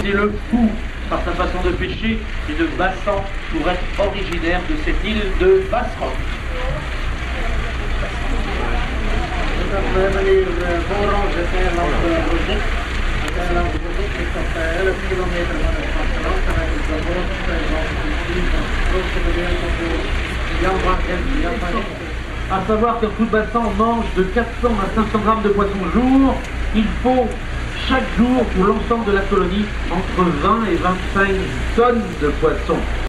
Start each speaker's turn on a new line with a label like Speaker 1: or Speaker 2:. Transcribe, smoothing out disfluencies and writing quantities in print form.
Speaker 1: C'est le fou, par sa façon de pêcher, et de Bassan pour être originaire de cette île de Basse-Roque. À savoir qu'un coup de bassin mange de 400 à 500 grammes de poisson jour. Il faut chaque jour pour l'ensemble de la colonie entre 20 et 25 tonnes de poissons.